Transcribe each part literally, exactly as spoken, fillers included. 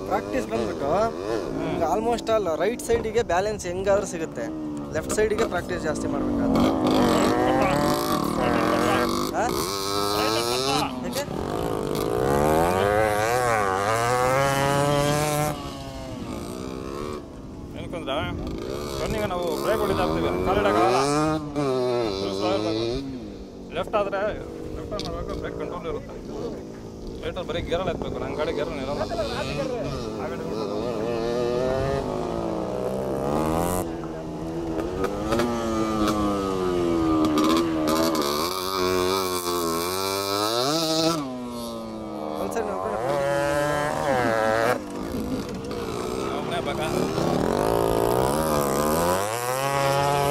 Practice ಬಂದ್ಬಿಟ್ಟು ನಿಮ್ಗೆ almost all right ಸೈಡಿಗೆ ಬ್ಯಾಲೆನ್ಸ್ ಹೆಂಗಾದ್ರೂ ಸಿಗುತ್ತೆ, ಲೆಫ್ಟ್ ಸೈಡಿಗೆ ಪ್ರಾಕ್ಟೀಸ್ ಜಾಸ್ತಿ ಮಾಡಬೇಕಾದ್ರೆ. ಹಾಂ ಯಾಕೆ ಏನಕ್ಕಂದ್ರೆ ರನ್ನಿಂಗ್ ನಾವು ಬ್ರೇಕ್ ಹೊಡಿತಾಗ್ತೀವಿ, ಕಾಲಿಡಾಗಲ್ಲ. ಲೆಫ್ಟ್ ಆದರೆ ಲೆಫ್ಟ್ ಮಾಡಬೇಕು, ಬ್ರೇಕ್ ಕಂಟ್ರೋಲ್ ಇರುತ್ತೆ. ರೈಟಲ್ಲಿ ಬರೀ ಗೇರಲ್ಲಿ ಎತ್ತಬೇಕು, ನನ್ನ ಗಾಡಿ ಗೇರಲ್ಲಿ ಇರಲ್ಲ. ಆ ಗಾಡಿ ಒಬ್ಬನೇ ಬೇಕಾ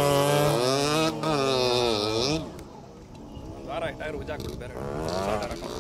ಒಂದು ವಾರ ಟೈರ್ ಉಜ್ಜಾಕ್ಬಿಟ್ಟು ಬೇರೆ